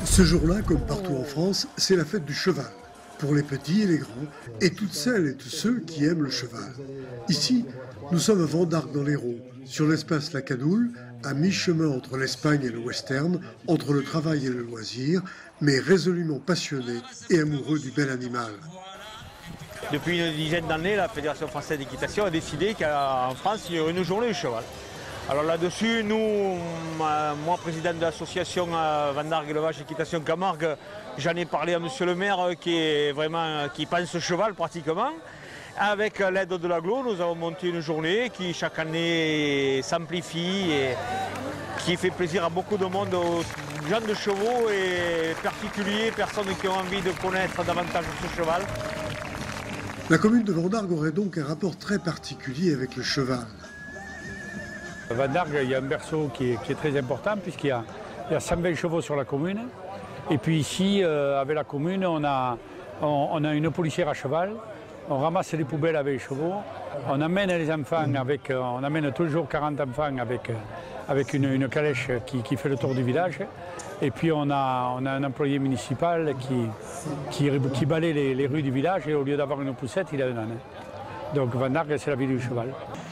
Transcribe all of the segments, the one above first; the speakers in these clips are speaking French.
Ce jour-là, comme partout en France, c'est la fête du cheval, pour les petits et les grands, et toutes celles et tous ceux qui aiment le cheval. Ici, nous sommes à Vendargues dans l'Hérault, sur l'espace La Cadoule, à mi-chemin entre l'Espagne et le western, entre le travail et le loisir, mais résolument passionnés et amoureux du bel animal. Depuis une dizaine d'années, la Fédération française d'équitation a décidé qu'en France, il y aurait une journée du cheval. Alors là-dessus, nous, moi président de l'association Vendargues Élevage Équitation Camargue, j'en ai parlé à monsieur le maire qui pense cheval pratiquement. Avec l'aide de l'agglo, nous avons monté une journée qui chaque année s'amplifie et qui fait plaisir à beaucoup de monde, aux gens de chevaux et particuliers, personnes qui ont envie de connaître davantage ce cheval. La commune de Vendargues aurait donc un rapport très particulier avec le cheval. À Vendargues, il y a un berceau qui est très important puisqu'il y a 120 chevaux sur la commune. Et puis ici, avec la commune, on a une policière à cheval. On ramasse les poubelles avec les chevaux. On amène les enfants on amène toujours 40 enfants avec une calèche qui fait le tour du village. Et puis on a un employé municipal qui balaye les rues du village et au lieu d'avoir une poussette, il a un âne. Donc Vendargues, c'est la ville du cheval.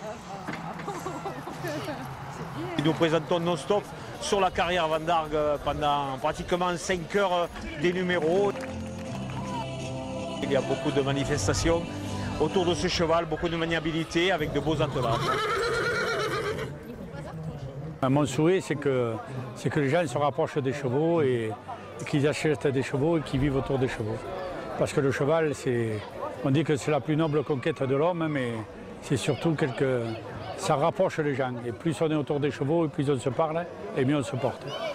Nous présentons non-stop sur la carrière Vendargues pendant pratiquement 5 heures des numéros. Il y a beaucoup de manifestations autour de ce cheval, beaucoup de maniabilité avec de beaux attelages. Mon souhait, c'est que les gens se rapprochent des chevaux et qu'ils achètent des chevaux et qu'ils vivent autour des chevaux. Parce que le cheval, on dit que c'est la plus noble conquête de l'homme, mais c'est surtout ça rapproche les gens. Et plus on est autour des chevaux, et plus on se parle, et mieux on se porte.